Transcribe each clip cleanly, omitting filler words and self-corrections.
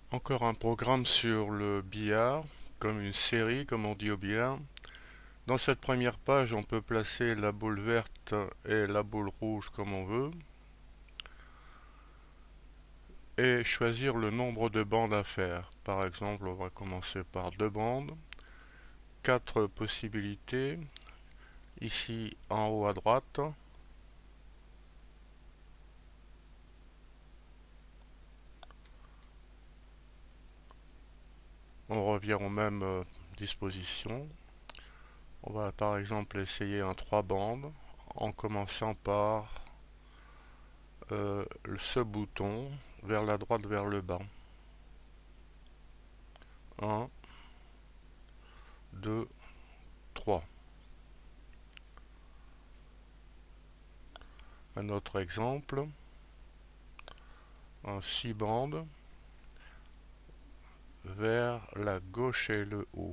Encore un programme sur le billard, comme une série, comme on dit au billard. Dans cette première page, on peut placer la boule verte et la boule rouge comme on veut, et choisir le nombre de bandes à faire. Par exemple, on va commencer par deux bandes, quatre possibilités. Ici, en haut à droite, on revient aux mêmes dispositions. On va par exemple essayer un 3 bandes en commençant par ce bouton vers la droite, vers le bas. 1, 2, 3. Un autre exemple, un 6 bandes vers la gauche et le haut.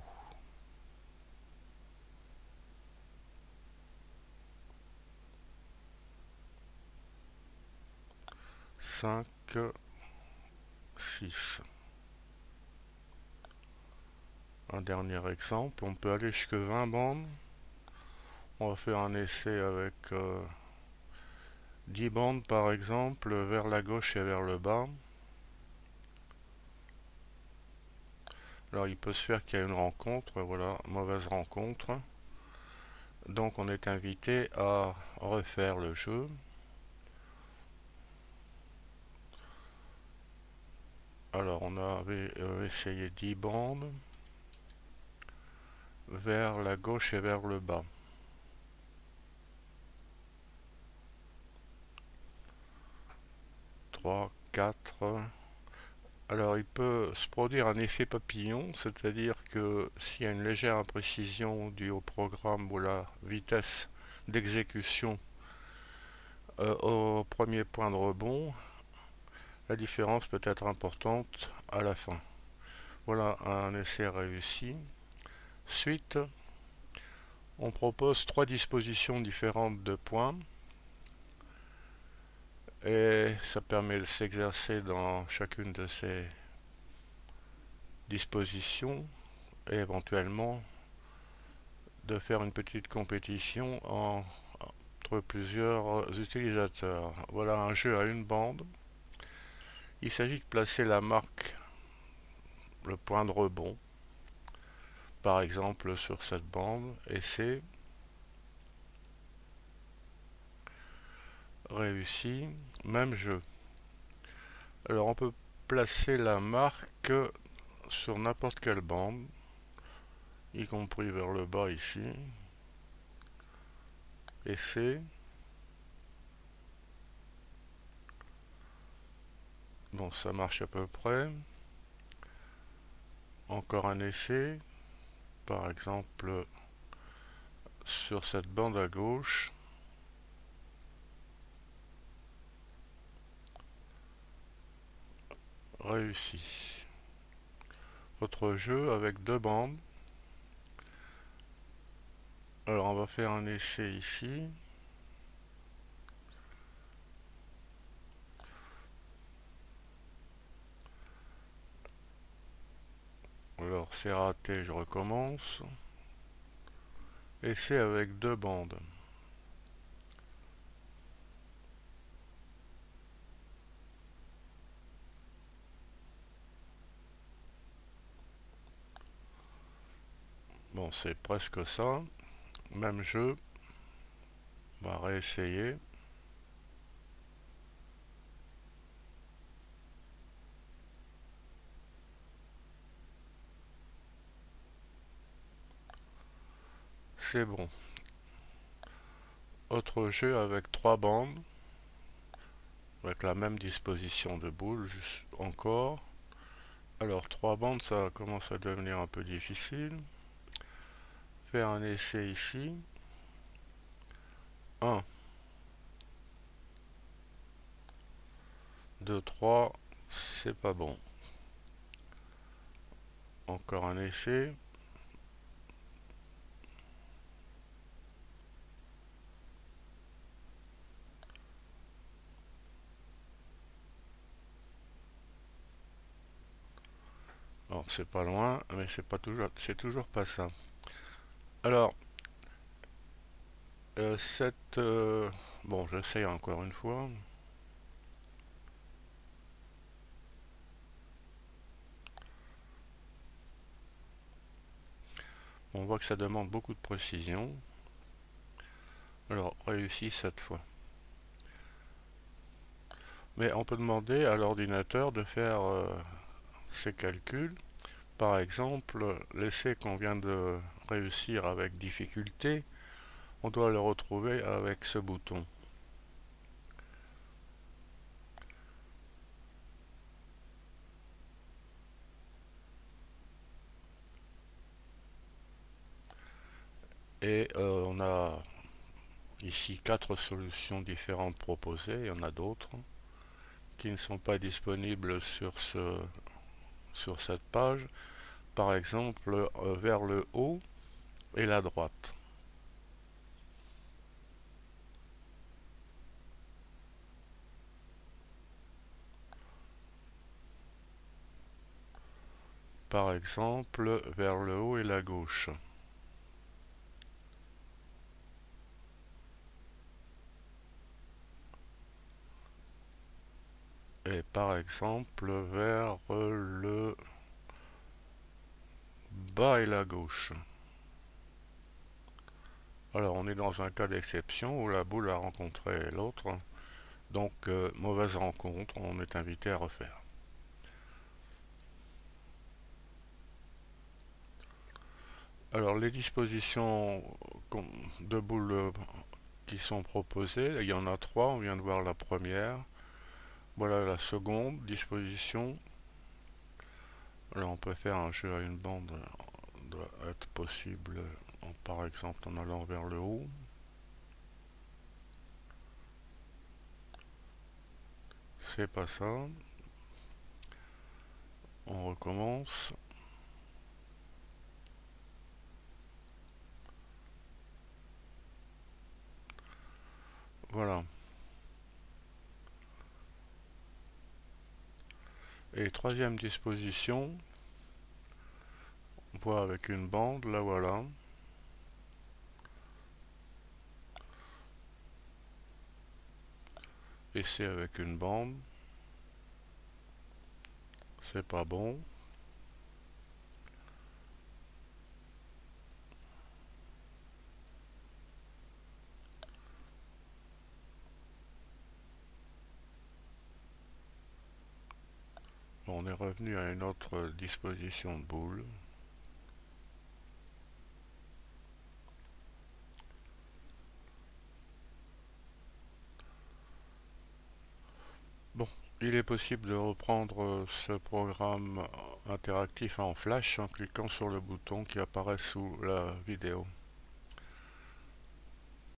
5, 6. Un dernier exemple, on peut aller jusqu'à 20 bandes. On va faire un essai avec 10 bandes par exemple vers la gauche et vers le bas. Alors il peut se faire qu'il y ait une rencontre, voilà, mauvaise rencontre. Donc on est invité à refaire le jeu. Alors on avait essayé 10 bandes vers la gauche et vers le bas. 3, 4. Alors il peut se produire un effet papillon, c'est-à-dire que s'il y a une légère imprécision due au programme ou la vitesse d'exécution au premier point de rebond, la différence peut être importante à la fin. Voilà un essai réussi. Suite, on propose trois dispositions différentes de points et ça permet de s'exercer dans chacune de ces dispositions et éventuellement de faire une petite compétition entre plusieurs utilisateurs. Voilà un jeu à une bande. Il s'agit de placer la marque, le point de rebond, par exemple sur cette bande, et c'est réussi. Même jeu. Alors on peut placer la marque sur n'importe quelle bande, y compris vers le bas ici, et c'est bon, ça marche à peu près. Encore un essai, par exemple sur cette bande à gauche. Réussi. Autre jeu avec deux bandes. Alors on va faire un essai ici. Alors c'est raté, je recommence. Essai avec deux bandes. Bon, c'est presque ça. Même jeu. On va réessayer. C'est bon. Autre jeu avec trois bandes. Avec la même disposition de boules, juste encore. Alors, trois bandes, ça commence à devenir un peu difficile. Faire un essai ici. 1, 2, 3. C'est pas bon. Encore un essai. Bon, c'est pas loin, mais c'est toujours pas ça. Alors, cette... bon, j'essaye encore une fois. On voit que ça demande beaucoup de précision. Alors, réussi cette fois. Mais on peut demander à l'ordinateur de faire ces calculs. Par exemple, l'essai qu'on vient de réussir avec difficulté, on doit le retrouver avec ce bouton. Et on a ici 4 solutions différentes proposées. Il y en a d'autres qui ne sont pas disponibles sur cette page. Par exemple, vers le haut et la droite. Par exemple, vers le haut et la gauche. Et par exemple, vers le bas et la gauche. Alors on est dans un cas d'exception où la boule a rencontré l'autre. Donc mauvaise rencontre, on est invité à refaire. Alors les dispositions de boules qui sont proposées, il y en a 3, on vient de voir la première. Voilà la seconde disposition. Alors on peut faire un jeu à une bande, doit être possible par exemple en allant vers le haut. C'est pas ça. On recommence. Voilà. Et troisième disposition, on voit avec une bande, là voilà. Et c'est avec une bande. C'est pas bon. On est revenu à une autre disposition de boule. Bon, il est possible de reprendre ce programme interactif en flash en cliquant sur le bouton qui apparaît sous la vidéo.